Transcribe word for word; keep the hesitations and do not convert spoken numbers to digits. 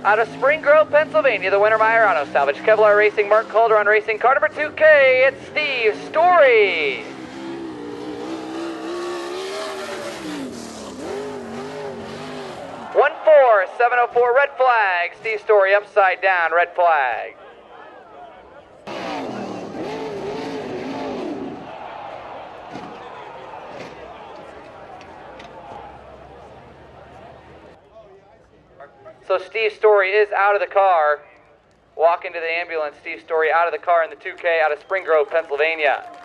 Out of Spring Grove, Pennsylvania, the winner by Auto Salvage. Kevlar Racing, Mark Calderon Racing, car number two K, it's Steve Storrie. one four seven oh four, red flag. Steve Storrie upside down, red flag. So Steve Storrie is out of the car. Walk into the ambulance. Steve Storrie out of the car in the two K out of Spring Grove, Pennsylvania.